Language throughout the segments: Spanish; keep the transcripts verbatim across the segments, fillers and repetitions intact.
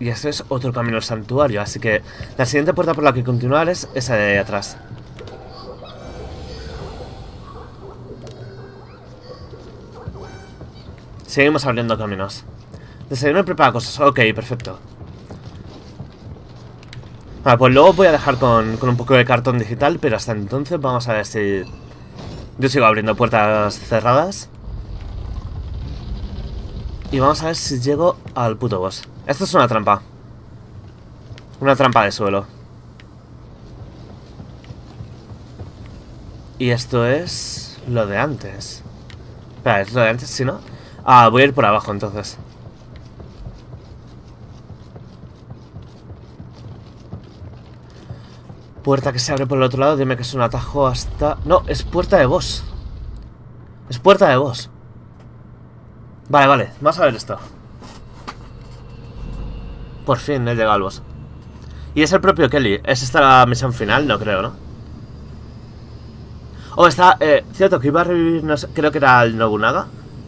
Y esto es otro camino al santuario, así que la siguiente puerta por la que continuar es esa de ahí atrás. Seguimos abriendo caminos. Desayuno y prepara cosas. Ok, perfecto. Vale, pues luego voy a dejar con, con un poco de cartón digital, pero hasta entonces vamos a ver si... Yo sigo abriendo puertas cerradas. Y vamos a ver si llego al puto boss. Esto es una trampa. Una trampa de suelo. Y esto es... lo de antes. Espera, ¿es lo de antes? Si no... Ah, voy a ir por abajo entonces. Puerta que se abre por el otro lado. Dime que es un atajo hasta... No, es puerta de boss. Es puerta de boss. Vale, vale, vamos a ver esto. Por fin he llegado al boss. Y es el propio Kelly. ¿Es esta la misión final? No creo, ¿no? Oh, está... Eh, cierto, que iba a revivir... No sé, creo que era el Nobunaga.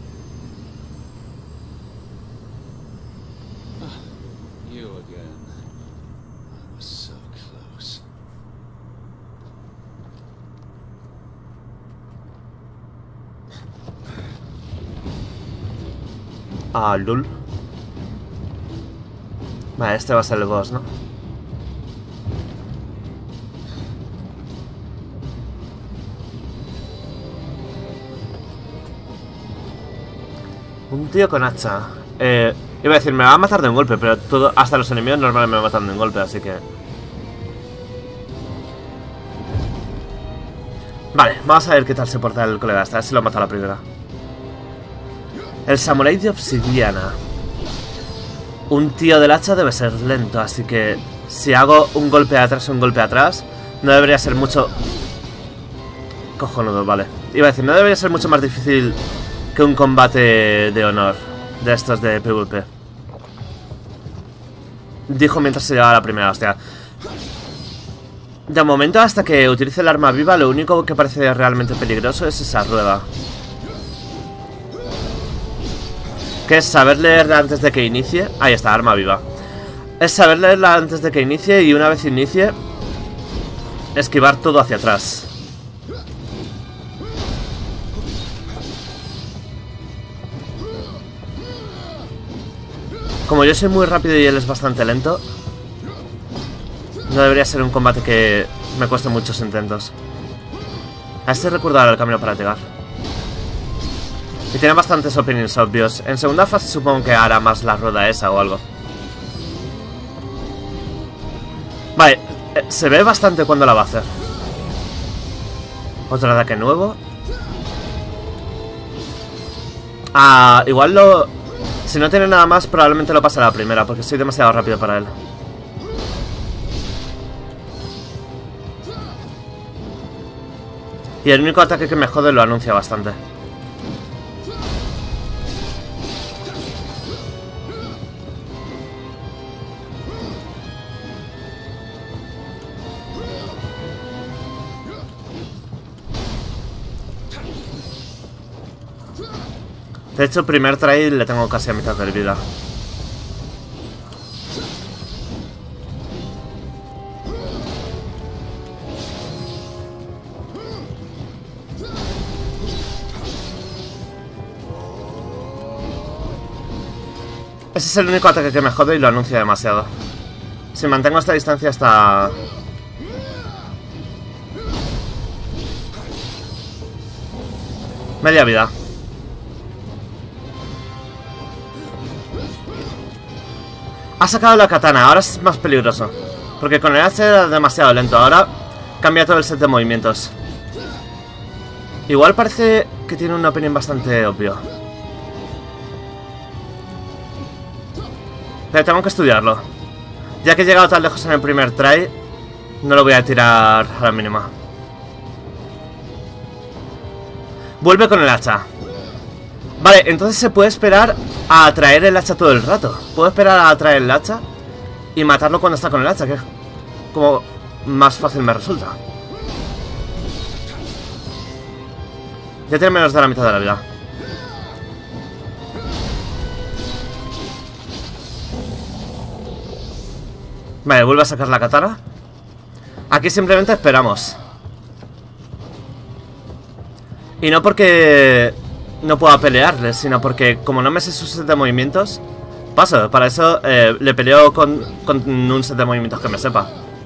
Ah, lul. Vale, este va a ser el boss, ¿no? Un tío con hacha. Eh, iba a decir, me va a matar de un golpe, pero todo, hasta los enemigos normales me matan de un golpe, así que... Vale, vamos a ver qué tal se porta el colega. Esta vez se lo mata a la primera. El samurái de obsidiana. Un tío del hacha debe ser lento, así que si hago un golpe atrás o un golpe atrás, no debería ser mucho... Cojonudo, vale. Iba a decir, no debería ser mucho más difícil que un combate de honor de estos de PvP. Dijo mientras se llevaba la primera hostia. De momento, hasta que utilice el arma viva, lo único que parece realmente peligroso es esa rueda. Que es saber leerla antes de que inicie. Ahí está, arma viva. Es saber leerla antes de que inicie y una vez inicie, esquivar todo hacia atrás. Como yo soy muy rápido y él es bastante lento, no debería ser un combate que me cueste muchos intentos. A este recordar el camino para llegar. Y tiene bastantes opinions obvios. En segunda fase supongo que hará más la rueda esa o algo. Vale, eh, se ve bastante cuando la va a hacer. Otro ataque nuevo. Ah, igual lo... Si no tiene nada más, probablemente lo pase a la primera, porque soy demasiado rápido para él. Y el único ataque que me jode lo anuncia bastante. De hecho, primer try le tengo casi a mitad de vida. Ese es el único ataque que me jode y lo anuncia demasiado. Si mantengo esta distancia hasta... media vida. Ha sacado la katana, ahora es más peligroso. Porque con el hacha era demasiado lento, ahora cambia todo el set de movimientos. Igual parece que tiene una opinión bastante obvio. Pero tengo que estudiarlo. Ya que he llegado tan lejos en el primer try, no lo voy a tirar a la mínima. Vuelve con el hacha. Vale, entonces se puede esperar a atraer el hacha todo el rato. Puedo esperar a atraer el hacha y matarlo cuando está con el hacha, que es como más fácil me resulta. Ya tiene menos de la mitad de la vida. Vale, vuelve a sacar la katana. Aquí simplemente esperamos. Y no porque no pueda pelearle, sino porque como no me sé su set de movimientos, paso. Para eso eh, le peleo con, con un set de movimientos que me sepa.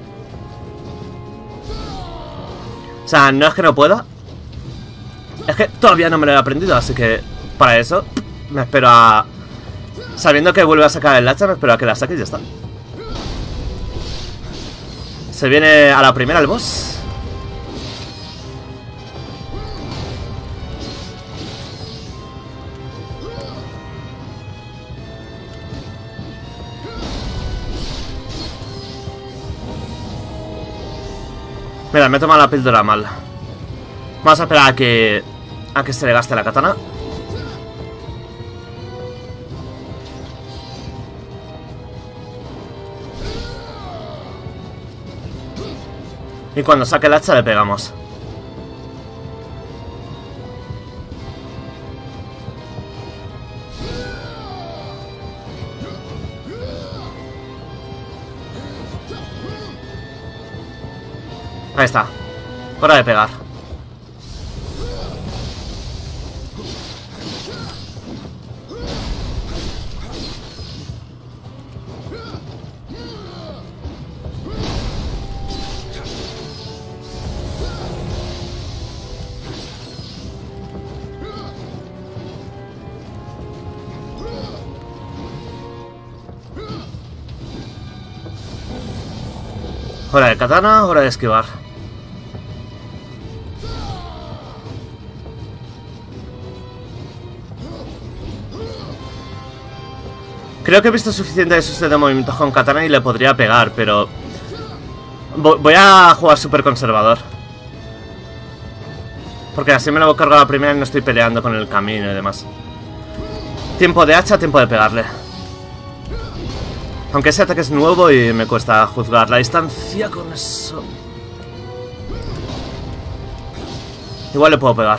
O sea, no es que no pueda. Es que todavía no me lo he aprendido, así que para eso me espero a... Sabiendo que vuelve a sacar el hacha, me espero a que la saque y ya está. Se viene a la primera el boss. Mira, me he tomado la píldora mal. Vamos a esperar a que... A que se le gaste la katana. Y cuando saque el hacha le pegamos. Ahí está. Hora de pegar. Hora de katana, hora de esquivar. Creo que he visto suficiente de sus de movimientos con katana y le podría pegar, pero... Voy a jugar súper conservador. Porque así me lo voy a cargar a la primera y no estoy peleando con el camino y demás. Tiempo de hacha, tiempo de pegarle. Aunque ese ataque es nuevo y me cuesta juzgar la distancia con eso. Igual le puedo pegar.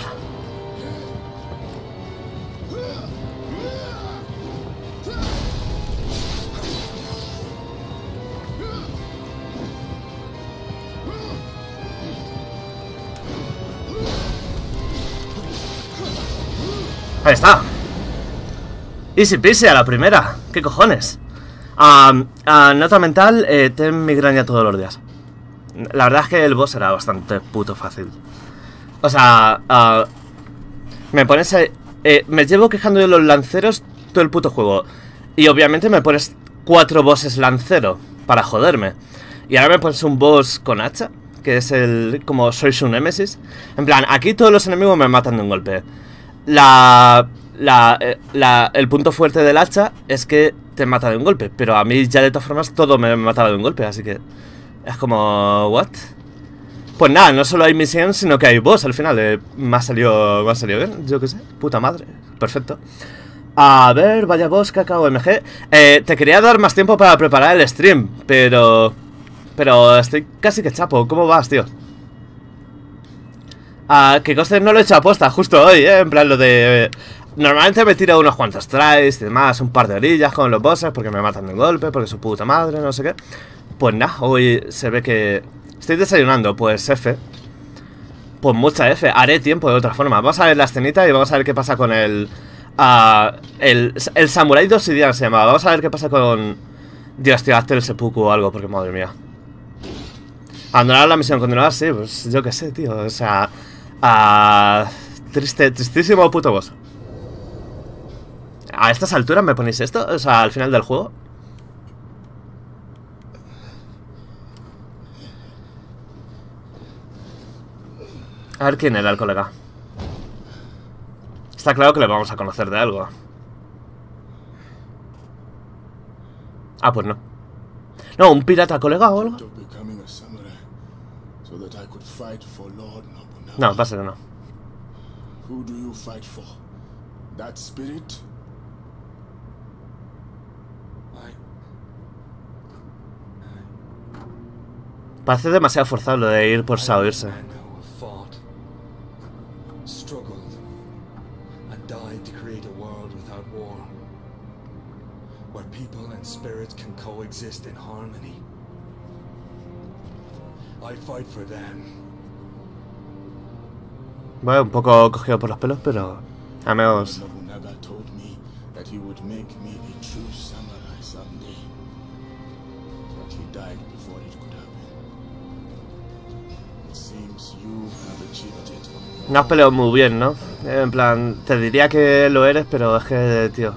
Ahí está. Easy peasy a la primera. ¿Qué cojones? Uh, uh, nota mental, eh, ten migraña todos los días. La verdad es que el boss era bastante puto fácil. O sea, uh, me pones... Eh, eh, me llevo quejando de los lanceros todo el puto juego. Y obviamente me pones cuatro bosses lancero para joderme. Y ahora me pones un boss con hacha, que es el... como soy su némesis. En plan, aquí todos los enemigos me matan de un golpe. La, la, la, el punto fuerte del hacha es que te mata de un golpe, pero a mí ya de todas formas todo me mataba de un golpe, así que es como... ¿what? Pues nada, no solo hay misión, sino que hay boss al final. eh, me, ha salido, me ha salido bien, yo qué sé, puta madre, perfecto. A ver, vaya boss, K K O M G. eh, Te quería dar más tiempo para preparar el stream, pero... Pero estoy casi que chapo, ¿cómo vas, tío? Ah, que coste no lo he hecho aposta justo hoy, eh, en plan lo de... Eh, normalmente me tiro unos cuantos tries y demás, un par de orillas con los bosses porque me matan de un golpe, porque su puta madre, no sé qué. Pues nada, hoy se ve que... Estoy desayunando, pues F. Pues mucha F, haré tiempo de otra forma. Vamos a ver la escenita y vamos a ver qué pasa con el... Uh, el, el Samurai de Obsidiana se llamaba. Vamos a ver qué pasa con... Dios, tío, hazte el seppuku o algo, porque madre mía. Abandonar la misión, continuar, sí, pues yo qué sé, tío, o sea... Uh, triste, tristísimo puto boss. ¿A estas alturas me ponéis esto? O sea, al final del juego. A ver quién era el colega. Está claro que le vamos a conocer de algo. Ah, pues no. No, un pirata colega o algo. No, pasa que no. Who do you fight for? That spirit? Parece demasiado forzado lo de ir por Saoirse. Struggled and died to create a world without war, where people and spirits can coexist in harmony. I fight for them. Bueno, un poco cogido por los pelos, pero... Amigos... Nobunaga told me that he would make me a true samurai someday. But he died before it could happen. It seems you have achieved it on your No has peleado muy bien, ¿no? En plan, te diría que lo eres, pero es que, tío...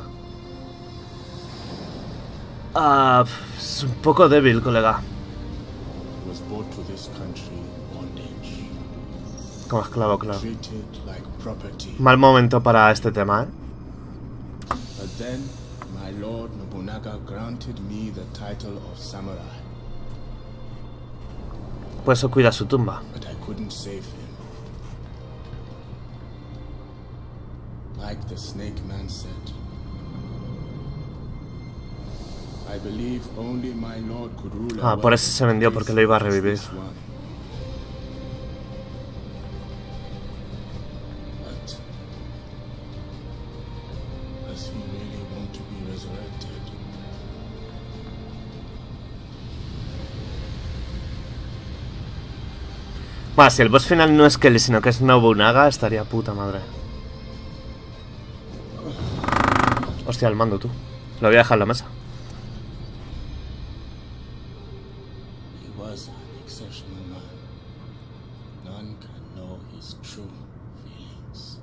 Ah, es un poco débil, colega. was brought to this country in bondage. Como esclavo, claro. Treated like property. Mal momento para este tema, ¿eh? But then, my lord Nobunaga granted me the title of samurai. Pues eso cuida su tumba. But I couldn't save him. Like the snake man said, I believe only my lord could rule Ah, our por eso se vendió, porque lo iba a revivir. this one. But does he really want to be resurrected? Bueno, si el boss final no es Kelly, sino que es Nobunaga, estaría puta madre. Hostia, el mando, tú. Lo voy a dejar en la mesa. He was an exceptional man. None can know his true feelings.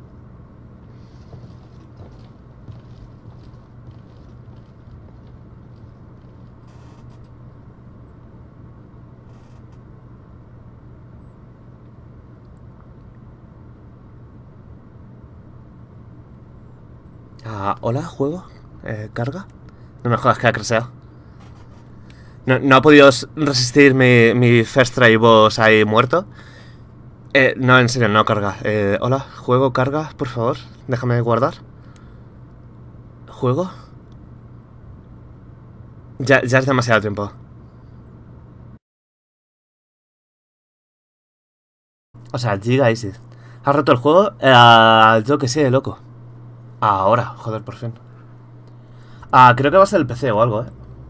Ah, hola, juego. Eh, ¿Carga? No me jodas que ha crasheado. No, no ha podido resistir mi, mi first try boss ahí muerto. Eh, no, en serio, no carga. Eh, hola, juego, carga, por favor. Déjame guardar. ¿Juego? Ya, ya es demasiado tiempo. O sea, Giga Easy. ¿Ha roto el juego? Eh, yo que sé, loco. Ahora, joder, por fin. Ah, creo que va a ser el P C o algo, eh.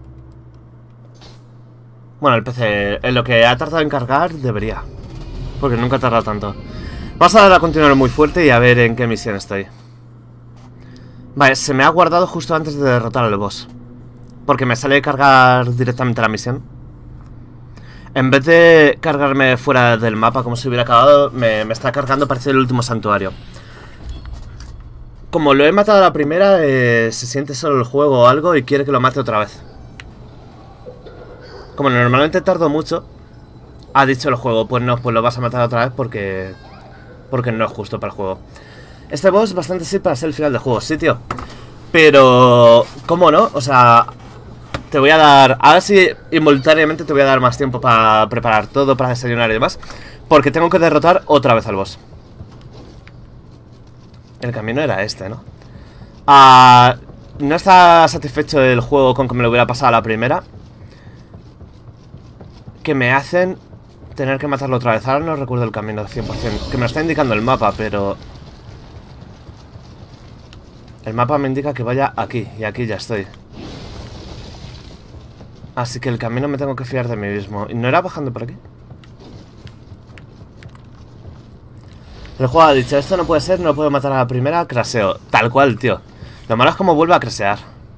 Bueno, el P C, en lo que ha tardado en cargar, debería. Porque nunca ha tardado tanto. Vamos a dar a continuar muy fuerte y a ver en qué misión estoy. Vale, se me ha guardado justo antes de derrotar al boss. Porque me sale cargar directamente la misión. En vez de cargarme fuera del mapa como si hubiera acabado, me, me está cargando parecido el último santuario. Como lo he matado a la primera, eh, se siente solo el juego o algo y quiere que lo mate otra vez. Como normalmente tardo mucho, ha dicho el juego, pues no, pues lo vas a matar otra vez porque porque no es justo para el juego. Este boss es bastante sí para ser el final del juego, sí, tío. Pero, ¿cómo no? O sea, te voy a dar... Ahora sí, involuntariamente te voy a dar más tiempo para preparar todo, para desayunar y demás. Porque tengo que derrotar otra vez al boss. El camino era este, ¿no? Ah, no está satisfecho el juego con que me lo hubiera pasado a la primera. Que me hacen tener que matarlo otra vez. Ahora no recuerdo el camino al cien por cien. Que me lo está indicando el mapa, pero... El mapa me indica que vaya aquí. Y aquí ya estoy. Así que el camino me tengo que fiar de mí mismo. ¿Y no era bajando por aquí? El juego ha dicho, esto no puede ser, no puedo matar a la primera, craseo. Tal cual, tío. Lo malo es como vuelve a crasear.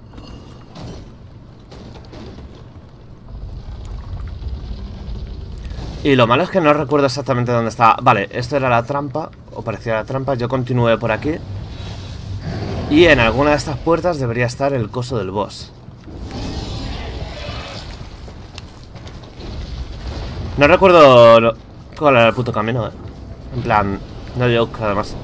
Y lo malo es que no recuerdo exactamente dónde estaba. Vale, esto era la trampa, o parecía la trampa. Yo continué por aquí. Y en alguna de estas puertas debería estar el coso del boss. No recuerdo lo... cuál era el puto camino, eh. En plan, no joke, además.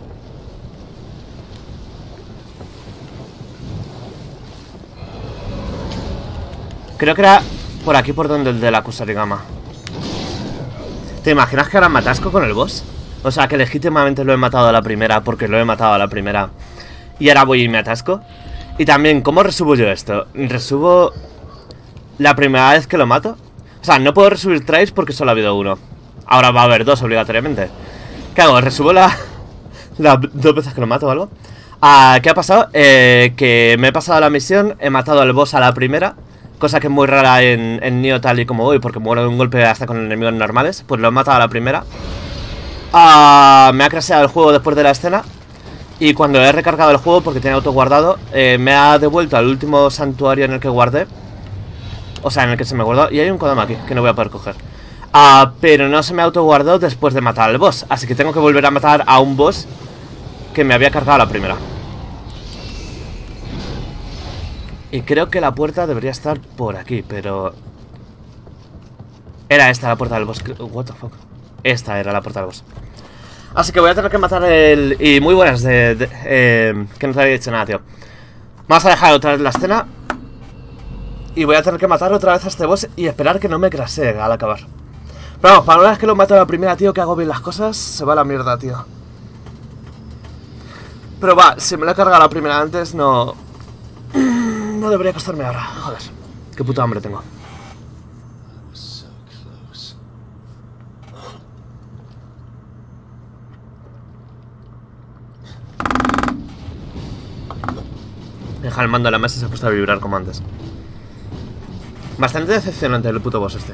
Creo que era por aquí por donde el de la Kusarigama. ¿Te imaginas que ahora me atasco con el boss? O sea, que legítimamente lo he matado a la primera porque lo he matado a la primera. Y ahora voy y me atasco. Y también, ¿cómo resubo yo esto? ¿Resubo la primera vez que lo mato? O sea, no puedo resubir tries porque solo ha habido uno. Ahora va a haber dos obligatoriamente. ¿Qué hago? ¿Resubo la, las dos veces que lo mato o algo? Ah, ¿qué ha pasado? Eh, que me he pasado la misión, he matado al boss a la primera, Cosa que es muy rara en, en Nioh tal y como voy, porque muero de un golpe hasta con enemigos normales. Pues lo he matado a la primera. Uh, me ha crasheado el juego después de la escena. Y cuando he recargado el juego, porque tiene auto guardado, eh, me ha devuelto al último santuario en el que guardé. O sea, en el que se me guardó. Y hay un Kodama aquí, que no voy a poder coger. Uh, pero no se me auto guardó después de matar al boss. Así que tengo que volver a matar a un boss que me había cargado la primera. Y creo que la puerta debería estar por aquí, pero... Era esta la puerta del boss. What the fuck. Esta era la puerta del boss. Así que voy a tener que matar el... Y muy buenas de... de eh, que no te había dicho nada, tío. Vamos a dejar otra vez la escena. Y voy a tener que matar otra vez a este boss y esperar que no me crasee al acabar. Pero vamos, para una vez que lo mato a la primera, tío, que hago bien las cosas, se va a la mierda, tío. Pero va, si me lo he cargado la primera antes, no... No debería costarme ahora. Joder, qué puta hambre tengo. Deja el mando a la mesa y se ha puesto a vibrar como antes. Bastante decepcionante el puto boss este.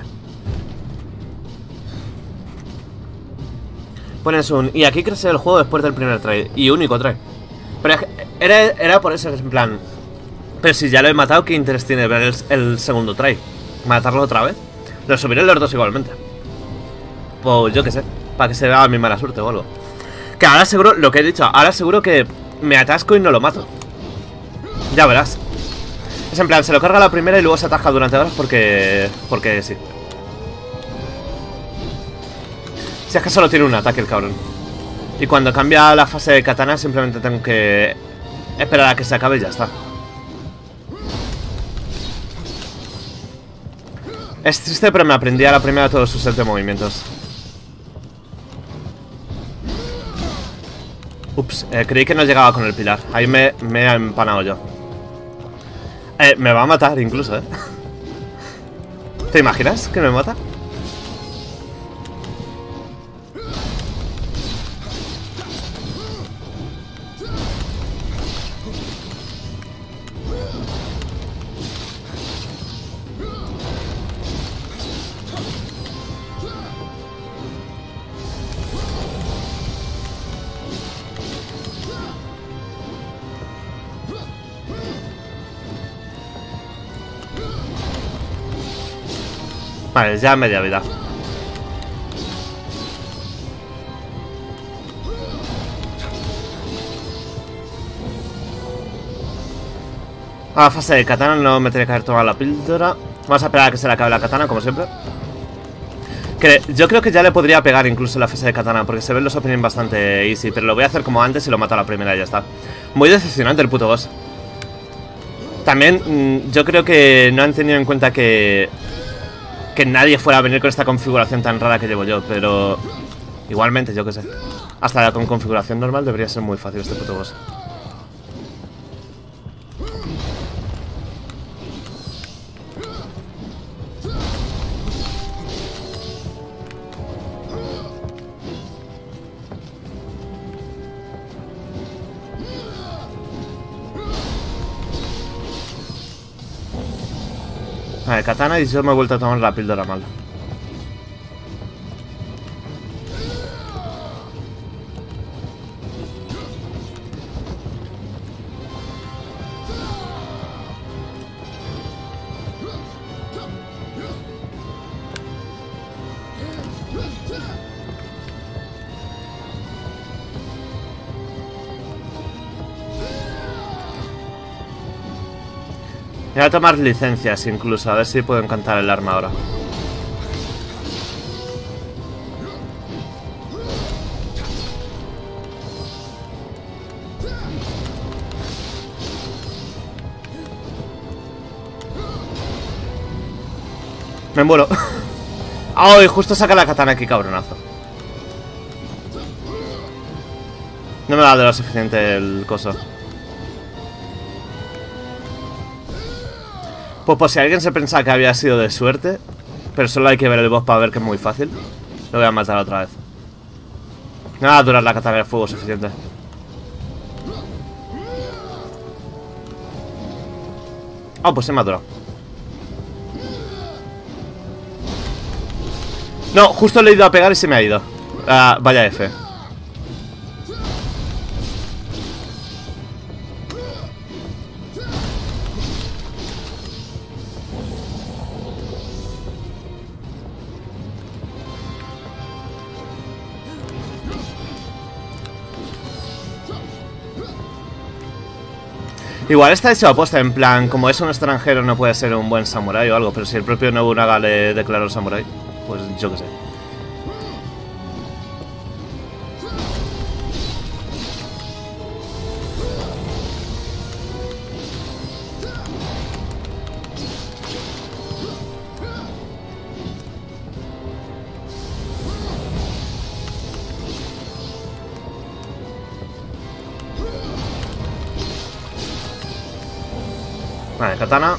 Pones un... Y aquí crece el juego después del primer try. Y único try. Pero era, era por eso, en plan... Pero si ya lo he matado, ¿qué interés tiene ver el, el segundo try? ¿Matarlo otra vez? Lo subiré los dos igualmente. Pues yo qué sé. Para que se vea mi mala suerte o algo. Que ahora seguro, lo que he dicho, ahora seguro que me atasco y no lo mato. Ya verás. Es en plan, se lo carga la primera y luego se atasca durante horas porque... Porque sí. Si es que solo tiene un ataque el cabrón. Y cuando cambia la fase de katana simplemente tengo que esperar a que se acabe y ya está. Es triste, pero me aprendí a la primera todos sus set de movimientos. Ups, eh, creí que no llegaba con el pilar. Ahí me, me he empanado yo. Eh, me va a matar incluso, eh. ¿Te imaginas que me mata? Vale, ya media vida. A la fase de katana no me tiene que haber tomado la píldora. Vamos a esperar a que se le acabe la katana, como siempre. Que yo creo que ya le podría pegar incluso la fase de katana, porque se ven los openings bastante easy. Pero lo voy a hacer como antes y lo mato a la primera y ya está. Muy decepcionante el puto boss. También yo creo que no han tenido en cuenta que... Que nadie fuera a venir con esta configuración tan rara que llevo yo, pero... Igualmente, yo qué sé. Hasta con configuración normal debería ser muy fácil este puto boss. Vale, katana y yo me he vuelto a tomar la píldora mal. Voy a tomar licencias incluso, a ver si puedo encantar el arma ahora. Me muero. ¡Ay! Justo saca la katana aquí, cabronazo. No me da de lo suficiente el coso. Pues por si alguien se pensaba que había sido de suerte, pero solo hay que ver el boss para ver que es muy fácil, lo voy a matar otra vez. No va a durar la katana de fuego suficiente. Oh, pues se me ha durado. No, justo le he ido a pegar y se me ha ido. Ah, vaya F. Igual está hecho aposta, en plan, como es un extranjero no puede ser un buen samurái o algo, pero si el propio Nobunaga le declaró samurái, pues yo qué sé. Vale, katana.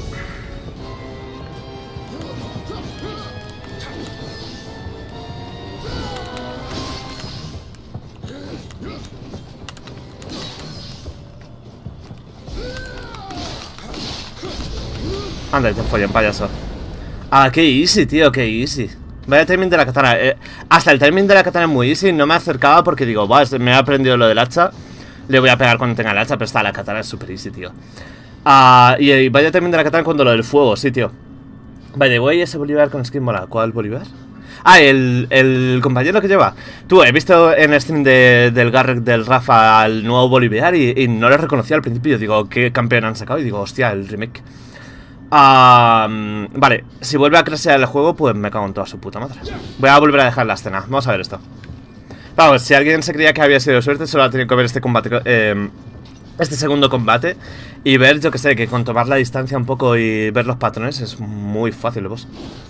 Anda, te follen, payaso. Ah, qué easy, tío, qué easy. Vaya timing de la katana. Eh, hasta el timing de la katana es muy easy. No me acercaba porque digo, va, me he aprendido lo del hacha. Le voy a pegar cuando tenga el hacha, pero está, la katana es super easy, tío. Ah, y, y vaya también de la katana cuando lo del fuego, sí, tío. Vale, voy ese Bolívar con skin mola. ¿Cuál Bolívar? Ah, el, el compañero que lleva. Tú, he visto en el stream de, del Garrett del Rafa al nuevo Bolívar y, y no lo reconocía al principio. Digo, ¿qué campeón han sacado? Y digo, hostia, el remake. Ah, vale, si vuelve a crashear el juego, pues me cago en toda su puta madre. Voy a volver a dejar la escena. Vamos a ver esto. Vamos, si alguien se creía que había sido suerte, solo ha tenido que ver este combate. Eh, Este segundo combate y ver, yo que sé, que con tomar la distancia un poco y ver los patrones es muy fácil, boss.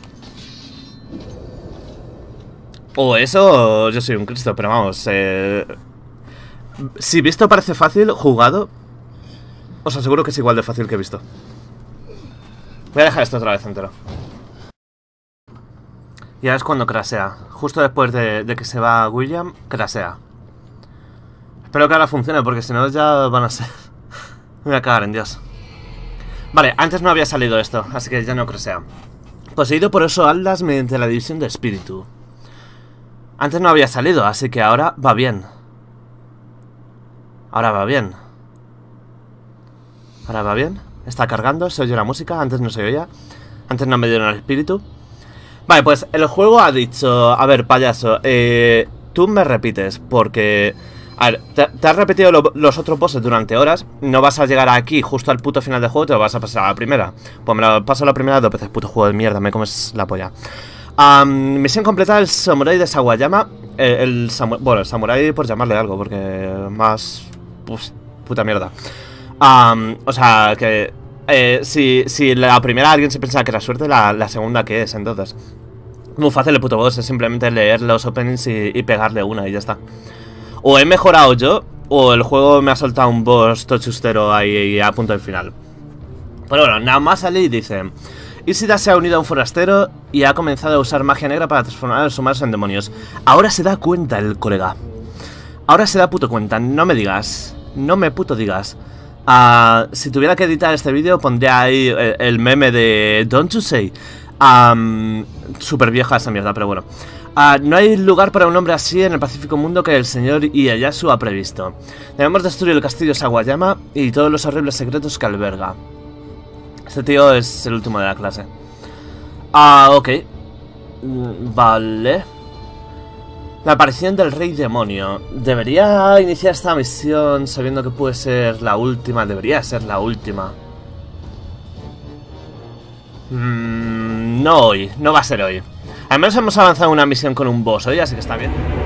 O eso, o yo soy un Cristo, pero vamos, eh, si visto parece fácil, jugado, os aseguro que es igual de fácil que visto. Voy a dejar esto otra vez entero. Y ahora es cuando crasea. Justo después de, de que se va William, crasea. Espero que ahora funcione, porque si no ya van a ser... Me voy a cagar en Dios. Vale, antes no había salido esto, así que ya no crasea. Poseído por oso aldas mediante la división de espíritu. Antes no había salido, así que ahora va bien. Ahora va bien. Ahora va bien. Está cargando, se oye la música, antes no se oía. Antes no me dieron el espíritu. Vale, pues el juego ha dicho... A ver, payaso, eh, tú me repites, porque... A ver, te, te has repetido lo, los otros bosses durante horas. No vas a llegar aquí justo al puto final del juego. Te lo vas a pasar a la primera. Pues me lo paso a la primera dos veces. Puto juego de mierda, me comes la polla. um, Misión completada, el samurái de Sawayama. eh, El samu bueno, el samurái por llamarle algo, porque más... Pues, puta mierda. um, O sea, que eh, si, si la primera alguien se pensaba que era suerte, la, la segunda que es, entonces muy fácil el puto boss. Es simplemente leer los openings y, y pegarle una y ya está. O he mejorado yo, o el juego me ha soltado un boss tochustero ahí a punto del final. Pero bueno, nada más sale y dice: Ishida se ha unido a un forastero y ha comenzado a usar magia negra para transformar a los humanos en demonios. Ahora se da cuenta el colega. Ahora se da puto cuenta, no me digas. No me puto digas. Uh, si tuviera que editar este vídeo pondría ahí el, el meme de Don't you say. Um, Súper vieja esa mierda, pero bueno. Uh, no hay lugar para un hombre así en el pacífico mundo que el señor Ieyasu ha previsto. Debemos destruir el castillo Sawayama y todos los horribles secretos que alberga. Este tío es el último de la clase. Ah, uh, ok. Mm, vale. La aparición del rey demonio. Debería iniciar esta misión sabiendo que puede ser la última. Debería ser la última. Mm, no hoy, no va a ser hoy. Al menos hemos avanzado una misión con un boss hoy, así que está bien.